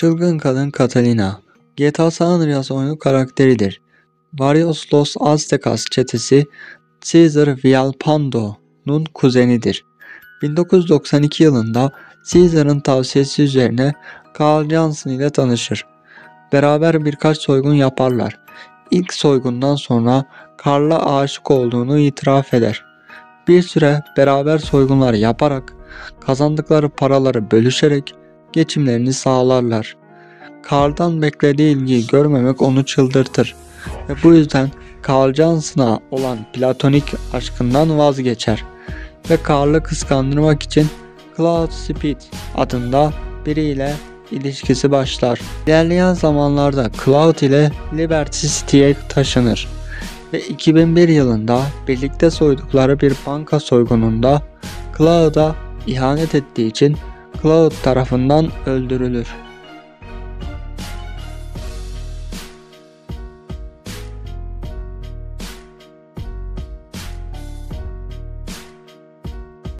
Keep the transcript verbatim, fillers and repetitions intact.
Çılgın kadın Catalina, G T A San Andreas oyunu karakteridir. Varios Los Aztecas çetesi Cesar Villalpando'nun kuzenidir. bin dokuz yüz doksan iki yılında Caesar'ın tavsiyesi üzerine Carl Johnson ile tanışır. Beraber birkaç soygun yaparlar. İlk soygundan sonra Carl'a aşık olduğunu itiraf eder. Bir süre beraber soygunlar yaparak kazandıkları paraları bölüşerek geçimlerini sağlarlar. Carl'dan beklediği ilgiyi görmemek onu çıldırtır ve bu yüzden Carl Johnson'a olan platonik aşkından vazgeçer ve Carl'ı kıskandırmak için Cloud Speed adında biriyle ilişkisi başlar. İlerleyen zamanlarda Cloud ile Liberty City'ye taşınır ve iki bin bir yılında birlikte soydukları bir banka soygununda Cloud'a ihanet ettiği için Cloud tarafından öldürülür.